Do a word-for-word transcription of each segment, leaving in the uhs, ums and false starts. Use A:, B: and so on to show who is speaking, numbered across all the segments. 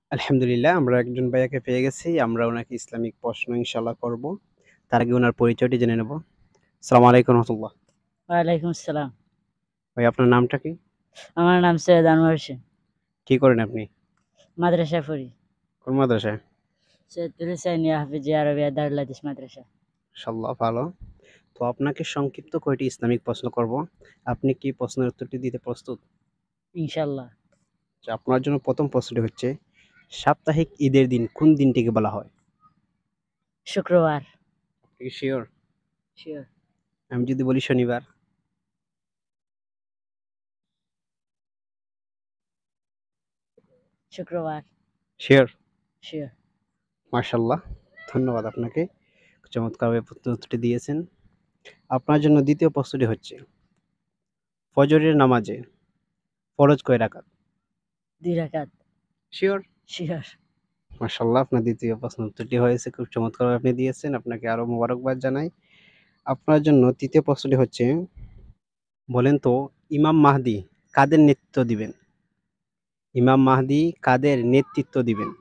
A: আলহামদুলিল্লাহ আমরা একজন ভাইয়াকে পেয়ে গেছি। আমরা ওনাকে ইসলামিক প্রশ্ন ইনশাআল্লাহ করব। তার আগে ওনার পরিচয়টি জেনে নেব। আসসালামু আলাইকুম রহমতুল্লাহ।
B: ওয়ালাইকুম আসসালাম।
A: ভাই আপনার নামটা কি?
B: আমার নাম সৈয়দ আনোয়ার হোসেন।
A: কি করেন আপনি?
B: মাদ্রাসায় পড়ি।
A: কোন মাদ্রাসায়?
B: সৈয়দপুর হুসাইনিয়া হাফিজিয়া আরবিয়া দারুল হাদিস মাদ্রাসা।
A: মাশাআল্লাহ ভালো। তো আপনাকে সংক্ষিপ্ত কয়টি ইসলামিক প্রশ্ন করব। আপনি কি প্রশ্নের উত্তরটি দিতে প্রস্তুত?
B: ইনশাআল্লাহ।
A: আচ্ছা, আপনার জন্য প্রথম প্রশ্নটি হচ্ছে, সাপ্তাহিক ঈদের দিন কোন দিনটিকে বলা হয়?
B: শুক্রবার।
A: আপনি কি শিওর?
B: শিওর।
A: আমি যদি বলি শনিবার?
B: শুক্রবার।
A: শিওর?
B: শিওর।
A: মাশাআল্লাহ, ধন্যবাদ আপনাকে। চমৎকারভাবে প্রশ্নের উত্তরটি দিয়েছেন। আপনার জন্য দ্বিতীয় প্রশ্নটি হচ্ছে, ফজরের নামাজে ফরজ কয় রাকাত?
B: দুই রাকাত।
A: শিওর?
B: শিওর।
A: মাশাআল্লাহ, আপনার দ্বিতীয় প্রশ্ন উত্তরটি হয়েছে। খুব চমৎকারভাবে আপনি দিয়েছেন। আপনাকে আরো মোবারকবাদ জানাই। আপনার জন্য তৃতীয় প্রশ্নটি হচ্ছে, বলেন তো ইমাম মাহদি কাদের নেতৃত্ব দিবেন? ইমাম মাহদি কাদের নেতৃত্ব দিবেন?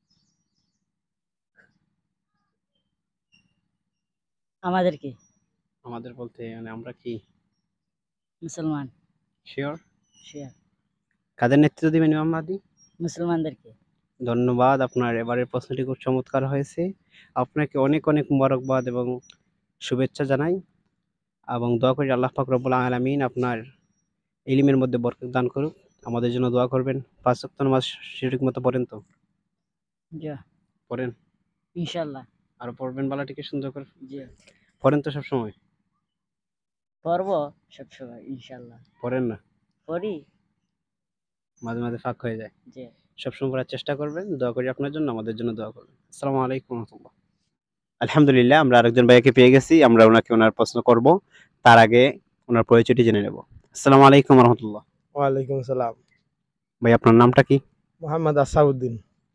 B: আমাদেরকে।
A: আমাদের বলতে মানে আমরা কি?
B: মুসলমান।
A: শিওর?
B: শিওর।
A: কাদের নেতৃত্ব দিবেন ইমাম মাহদি?
B: মুসলমানদেরকে।
A: ধন্যবাদ। আপনার এবারের প্রশ্নটি খুব চমৎকার হয়েছে। আপনাকে অনেক, অনেক মোবারকবাদ এবং শুভেচ্ছা জানাই এবং দোয়া করি আল্লাহ পাক রব্বুল আলামিন আপনার ইলমের মধ্যে বরকত দান করুক। আমাদের জন্য দোয়া করবেন। পাঁচ ওয়াক্ত নামাজ সঠিক মতো পড়েন তো?
B: জি।
A: পড়েন?
B: ইনশাআল্লাহ।
A: আরো পড়বেন বালাটিকে সুন্দর করে?
B: জি।
A: পড়েন তো সবসময়?
B: পড়ব সবসময় ইনশাআল্লাহ।
A: পড়েন না?
B: পড়ি।
A: মাঝে, মাঝে ফাঁক হয়ে যায়।
B: জি।
A: সবসময় পড়ার চেষ্টা করবেন। দোয়া করি আপনার জন্য, আমাদের জন্য দোয়া করবেন। আসসালামু আলাইকুম রহমতুল্লাহ। আলহামদুলিল্লাহ আমরা আরেকজন ভাইয়াকে পেয়ে গেছি। আমরা ওনাকে ওনার প্রশ্ন করব। তার আগে ওনার পরিচয়টি জেনে নেব। আসসালামু আলাইকুম রহমতুল্লাহ।
C: ওয়ালাইকুম সালাম।
A: ভাই আপনার নামটা কি?
C: মোহাম্মদ আসাউদ্দিন।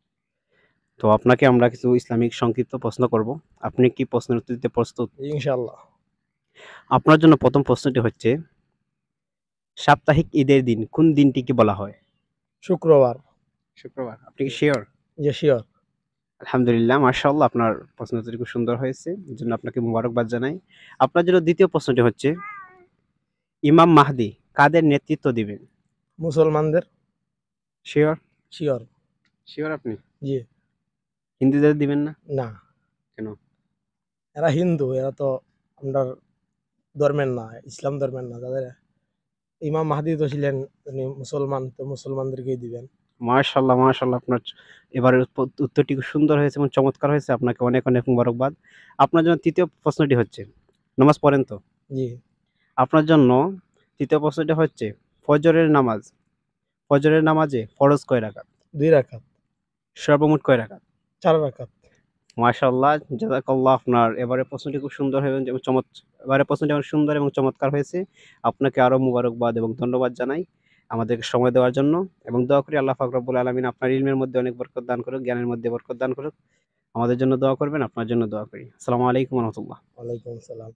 A: তো আপনাকে আমরা কিছু ইসলামিক সংক্ষিপ্ত প্রশ্ন করব। আপনি কি প্রশ্নের উত্তর দিতে প্রস্তুত?
C: ইনশাআল্লাহ।
A: আপনার জন্য প্রথম প্রশ্নটি হচ্ছে, সাপ্তাহিক ঈদের দিন কোন দিনটিকে বলা হয়?
C: শুক্রবার।
A: শুক্রবার। আপনি কি শিওর?
C: জি শিওর।
A: আলহামদুলিল্লাহ, মাশাআল্লাহ, আপনার প্রশ্ন উত্তরটি খুব সুন্দর হয়েছে। এজন্য আপনাকে মোবারকবাদ জানাই। আপনার জন্য দ্বিতীয় প্রশ্নটি হচ্ছে, ইমাম মাহদি কাদের নেতৃত্ব দিবেন?
C: মুসলমানদের।
A: শিওর?
C: শিওর।
A: শিওর আপনি?
C: জি।
A: হিন্দুদের দিবেন না?
C: না।
A: কেন?
C: এরা হিন্দু, এরা তো আপনার ধর্মের না, ইসলাম ধর্মের না। তাদের ইমাম মাহদি তো ছিলেন উনি মুসলমান, তো মুসলমানদেরকেই দিবেন।
A: মাশাআল্লাহ, মাশাআল্লাহ, আপনার এবারের উত্তর উত্তরটি খুব সুন্দর হয়েছে এবং চমৎকার হয়েছে। আপনাকে অনেক, অনেক মোবারকবাদ। আপনার জন্য তৃতীয় প্রশ্নটি হচ্ছে, নামাজ পড়েন তো?
C: জি।
A: আপনার জন্য তৃতীয় প্রশ্নটি হচ্ছে, ফজরের নামাজ ফজরের নামাজে ফরজ কয় রাকাত?
C: দুই রাকাত।
A: সর্বমোট কয় রাকাত?
C: চার রাকাত।
A: মাশাআল্লাহ, জাযাকাল্লাহ, আপনার এবারের প্রশ্নটি খুব সুন্দর এবং চমৎ এবারের প্রশ্নটি অনেক সুন্দর এবং চমৎকার হয়েছে। আপনাকে আরো মোবারকবাদ এবং ধন্যবাদ জানাই আমাদেরকে সময় দেওয়ার জন্য এবং দোয়া করি আল্লাহ পাক রব্বুল আলামিন আপনার ইলমের মধ্যে অনেক বরকত দান করুক, জ্ঞানের মধ্যে বরকত দান করুক। আমাদের জন্য দোয়া করবেন, আপনার জন্য দোয়া করি। আসসালামু আলাইকুম ওয়া রাহমাতুল্লাহ।
C: ওয়ালাইকুম সালাম।